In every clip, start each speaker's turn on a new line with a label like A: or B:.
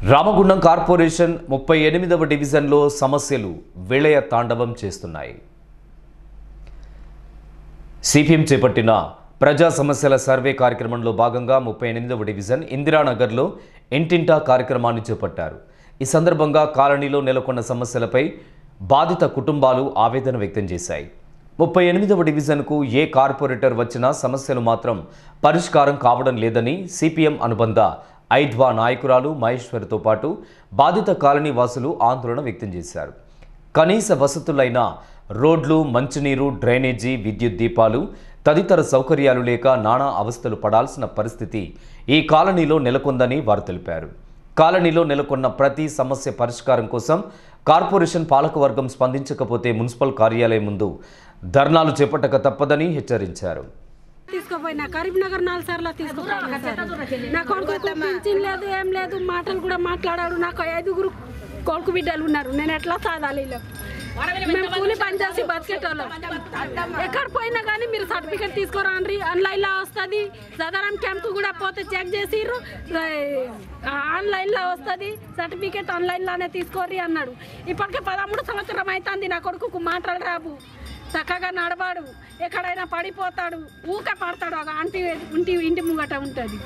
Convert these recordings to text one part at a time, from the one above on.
A: Ramagundam corporation 38వ డివిజన్లో సమస్యలు విలయ తాండవం చేస్తున్నాయి. సిపిఎం చేపట్టిన ప్రజా సమస్యల సర్వే కార్యక్రమంలో భాగంగా 38వ డివిజన్ ఇందిరానగర్లో ఇంటింటా కార్యక్రమాన్ని చేపట్టారు. ఈ సందర్భంగా కాలనీలో నెలకొన్న సమస్యలపై బాధిత కుటుంబాలు ఆవేదన వ్యక్తం చేశాయి. 38వ డివిజన్కు ఏ కార్పొరేటర్ వచ్చినా సమస్యలు మాత్రం పరిష్కారం కావడం లేదని సిపిఎం అనుబంధ ఐద్వా నాయకురాలు మహేశ్వరితో పాటు బాధిత కాలనీ వాసులు ఆందోళన వ్యక్తం చేశారు. కనీస వసతులైన రోడ్లు, మంచినీరు, డ్రైనేజీ, విద్యుత్ దీపాలు తదితర సౌకర్యాలు లేక నానా అవస్థలు పడాల్సిన పరిస్థితి ఈ కాలనీలో నెలకొందని వారు తెలిపారు. కాలనీలో నెలకొన్న ప్రతి సమస్య పరిష్కారం కోసం కార్పొరేషన్ పాలకవర్గం స్పందించకపోతే మున్సిపల్ కార్యాలయం ముందు ధర్నాలు చేపట్టక తప్పదని హెచ్చరించారు.
B: తీసుకుపోయినా కరీంనగర్ 4 సార్లు తీసుకుపోయినా నా కొడుకు పింఛన్ లేదు, ఏం లేదు, మాటలు కూడా మాట్లాడాడు. నాకు 5 కొడుకు బిడ్డలు ఉన్నారు. నేను ఎట్లా సాధాలి? మేము కూలి పని చేసి బతికేటోళ్ళం. ఎక్కడ పోయినా కానీ మీరు సర్టిఫికేట్ తీసుకురండి, ఆన్లైన్లో వస్తుంది. సదరం క్యాంపు కూడా పోతే చెక్ చేసిర్రు, ఆన్లైన్లో వస్తుంది సర్టిఫికేట్, ఆన్లైన్లోనే తీసుకోర్రి అన్నాడు. ఇప్పటికే 13 సంవత్సరం అవుతుంది. నా కొడుకు మాటలు రావు, చక్కగా నడవాడు, ఎక్కడైనా పడిపోతాడు, ఊకే పడతాడు. ఇంటి ముంగట ఉంటుంది.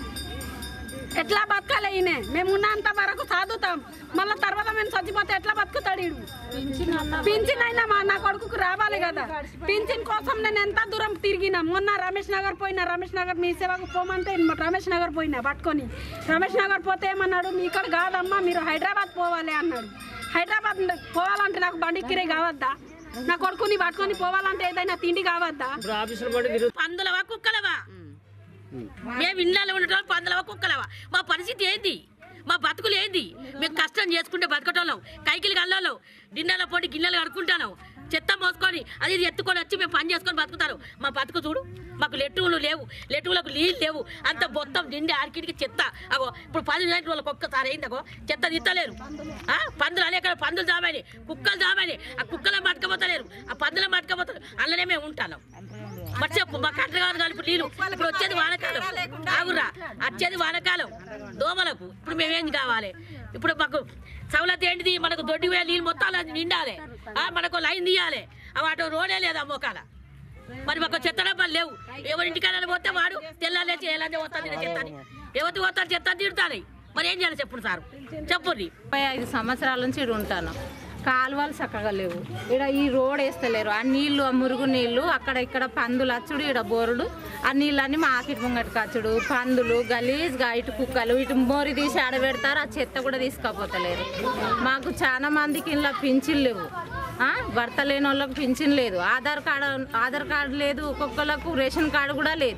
B: ఎట్లా బతకాలి? ఈయన మేము ఉన్నంత వరకు చదువుతాం, మళ్ళీ తర్వాత మేము చచ్చిపోతే ఎట్లా బతుకుతాడు? పింఛన్ అయినా నా కొడుకు రావాలి కదా. పింఛన్ కోసం నేను ఎంత దూరం తిరిగినా. మొన్న రమేష్ నగర్ పోయినా, రమేష్ నగర్ మీ సేవకు పోమంటే రమేష్ నగర్ పోయినా పట్టుకొని. రమేష్ నగర్ పోతే ఏమన్నాడు, మీ ఇక్కడ కాదమ్మా మీరు హైదరాబాద్ పోవాలి అన్నాడు. హైదరాబాద్ పోవాలంటే నాకు బండి కిరాయి కావద్దా? నా కొడుకుని పట్టుకొని పోవాలంటే ఏదైనా తిండి కావద్దా?
C: పందులవా కుక్కలవా? మేము ఇళ్ళలో ఉండటం పందులవా కుక్కలవా? మా పరిస్థితి ఏంది? మా బతుకులు ఏంది? మేము కష్టం చేసుకుంటే బతకటోళ్ళం, కైకిలు కల్లోళ్ళం, డిన్నర్ల పొడి గిన్నెలు కడుక్కుంటాను, చెత్త మోసుకొని అది ఎత్తుకొని వచ్చి మేము పని చేసుకొని బతుకుతారు. మా బతుకు చూడు, మాకు లెట్టువులు లేవు, లెట్టువులకు నీళ్ళు లేవు, అంత మొత్తం నిండి ఆడికిడికి చెత్త. అగో ఇప్పుడు 10 రోజులకు ఒక్కసారి అయిందగో చెత్త తిత్తలేరు. పందులు అనేక పందులు జామాయి, కుక్కలు జామాయి, ఆ కుక్కల మట్టుకపోతలేరు, ఆ పందుల మట్టుకపోతారు. అందులోనే మేము ఉంటాను. మరి చెప్పు, మా కట్ట కాదు కలుపు నీళ్ళు. ఇప్పుడు వచ్చేది వానకాలం, ఆగురా, వచ్చేది వానకాలం దోమలకు. ఇప్పుడు మేమేం కావాలి? ఇప్పుడు మాకు సవలత్ ఏంటిది? మనకు దొడ్డి నీళ్ళు మొత్తాలు నిండాలి, మనకు లైన్ తీయాలి. అటు రోడే లేదా మోకాల. మరి మాకు చెత్త డబ్బాలు లేవు. ఎవరింటికైనా పోతే వాడు తెల్లాలేసి ఎలా పోతాను చెత్తని, ఎవరికి పోతాను చెత్త తిడతాను. మరి ఏం చేయాలి చెప్పుడు సార్, చెప్పుర్రి.
D: 5 సంవత్సరాల నుంచి ఇక్కడ ఉంటాను. కాలువలు చక్కగా లేవు, ఇక్కడ ఈ రోడ్ వేస్తలేరు. ఆ నీళ్లు, ఆ మురుగు నీళ్లు అక్కడ ఇక్కడ పందులు అచ్చుడు, ఇక్కడ బోరుడు, ఆ నీళ్ళన్నీ మా ఆకిటి ముంగటికి అచ్చుడు. పందులు గలీజ్గా, ఇటు కుక్కలు, ఇటు మోరి తీసి ఆడబెడతారు, ఆ చెత్త కూడా తీసుకపోతలేరు. మాకు చాలా మందికి ఇలా పింఛన్లు లేవు, భర్త లేని వాళ్ళకి పింఛన్ లేదు, ఆధార్ కార్డు లేదు, ఒక్కొక్కలకు రేషన్ కార్డు కూడా లేదు,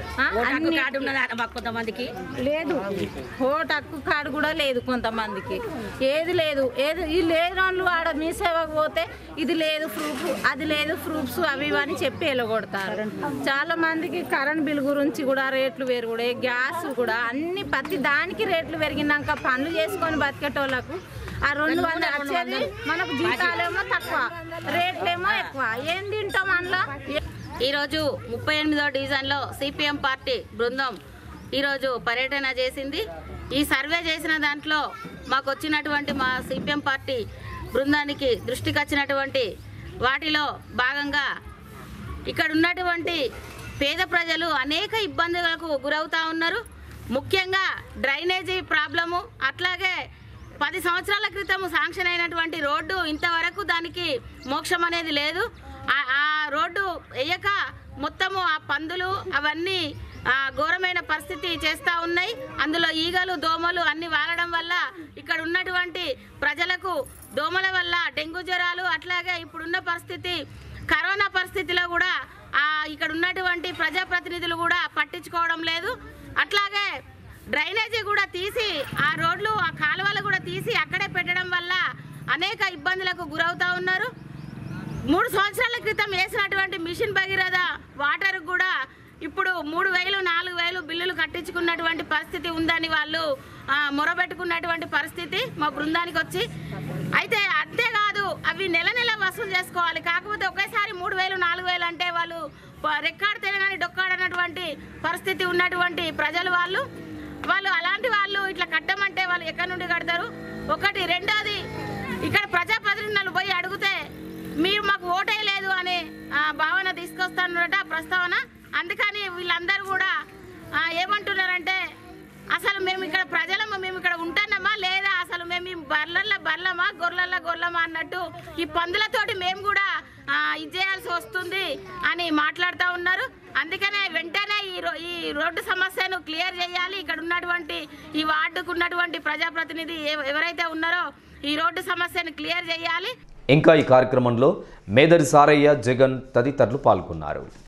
C: కొంతమందికి
D: లేదు, ఓటు హక్కు కార్డు కూడా లేదు కొంతమందికి. ఏది లేదు, ఈ లేని వాళ్ళు ఆడ మీ సేవకు పోతే ఇది లేదు ప్రూఫ్, అది లేదు ప్రూఫ్స్, అవి ఇవని చెప్పి వెళ్ళగొడతారు. చాలా మందికి కరెంట్ బిల్ గురించి కూడా రేట్లు పెరుగుడే, గ్యాస్ కూడా అన్ని ప్రతి దానికి రేట్లు పెరిగినాక పనులు చేసుకొని బతికేటోళ్ళకు ఆ 200 వచ్చేది, మనకు జీతాలేమో తక్కువ, రేట్లేమో ఎక్కువ. ఏం తింటాం అందులో?
C: ఈరోజు 38వ డివిజన్లో సిపిఎం పార్టీ బృందం ఈరోజు పర్యటన చేసింది. ఈ సర్వే చేసిన దాంట్లో మాకు వచ్చినటువంటి మా సిపిఎం పార్టీ బృందానికి దృష్టికి వచ్చినటువంటి వాటిలో భాగంగా ఇక్కడ ఉన్నటువంటి పేద ప్రజలు అనేక ఇబ్బందులకు గురవుతూ ఉన్నారు. ముఖ్యంగా డ్రైనేజీ ప్రాబ్లము, అట్లాగే 10 సంవత్సరాల క్రితం శాంక్షన్ అయినటువంటి రోడ్డు ఇంతవరకు దానికి మోక్షం అనేది లేదు. ఆ రోడ్డు వేయక మొత్తము ఆ పందులు అవన్నీ ఘోరమైన పరిస్థితి చేస్తూ ఉన్నాయి. అందులో ఈగలు, దోమలు అన్ని వాలడం వల్ల ఇక్కడ ఉన్నటువంటి ప్రజలకు దోమల వల్ల డెంగ్యూ జ్వరాలు, అట్లాగే ఇప్పుడున్న పరిస్థితి కరోనా పరిస్థితిలో కూడా ఇక్కడ ఉన్నటువంటి ప్రజాప్రతినిధులు కూడా పట్టించుకోవడం లేదు. అట్లాగే డ్రైనేజీ కూడా తీసి, ఆ రోడ్లు, ఆ కాలువలు కూడా తీసి అక్కడే పెట్టడం వల్ల అనేక ఇబ్బందులకు గురవుతూ ఉన్నారు. 3 సంవత్సరాల క్రితం వేసినటువంటి మిషన్ భగీరథ వాటర్ కూడా ఇప్పుడు 3000, 4000 బిల్లులు కట్టించుకున్నటువంటి పరిస్థితి ఉందని వాళ్ళు మొరబెట్టుకున్నటువంటి పరిస్థితి మా బృందానికి వచ్చి. అయితే అంతేకాదు, అవి నెల నెల వసూలు చేసుకోవాలి. కాకపోతే ఒకేసారి 3000, 4000 అంటే వాళ్ళు రెక్కాడితే కానీ డొక్కాడనటువంటి పరిస్థితి ఉన్నటువంటి ప్రజలు వాళ్ళు. వాళ్ళు అలాంటి వాళ్ళు ఇట్లా కట్టమంటే వాళ్ళు ఎక్కడి నుండి కడతారు? ఒకటి. రెండోది, ఇక్కడ ప్రజాప్రతినిధులు పోయి అడిగితే మీరు మాకు ఓటేయలేదు అనే భావన తీసుకొస్తారట ప్రస్తావన. అందుకని వీళ్ళందరూ కూడా ఏమంటున్నారంటే అసలు మేము ఇక్కడ ప్రజలము, మేము ఇక్కడ ఉంటున్నామా లేదా, అసలు మేము ఈ బర్లమా గొర్రెలమా అన్నట్టు ఈ పందులతోటి మేము కూడా ఇది చేయాల్సి వస్తుంది అని మాట్లాడుతూ ఉన్నారు. అందుకనే వెంటనే ఈ రోడ్డు సమస్యను క్లియర్ చేయాలి. ఇక్కడ ఉన్నటువంటి ఈ వార్డుకు ఉన్నటువంటి ప్రజాప్రతినిధి ఎవరైతే ఉన్నారో ఈ రోడ్డు సమస్యను క్లియర్ చేయాలి.
A: ఇంకా ఈ కార్యక్రమంలో మేదరి సారయ్య, జగన్ తదితరులు పాల్గొన్నారు.